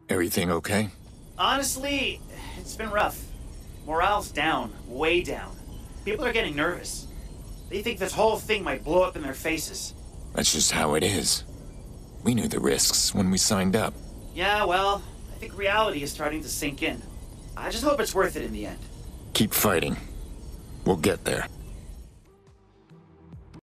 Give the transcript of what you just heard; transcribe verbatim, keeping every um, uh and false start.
Everything okay? Honestly, it's been rough. Morale's down, way down. People are getting nervous. They think this whole thing might blow up in their faces. That's just how it is. We knew the risks when we signed up. Yeah, well, I think reality is starting to sink in. I just hope it's worth it in the end. Keep fighting. We'll get there.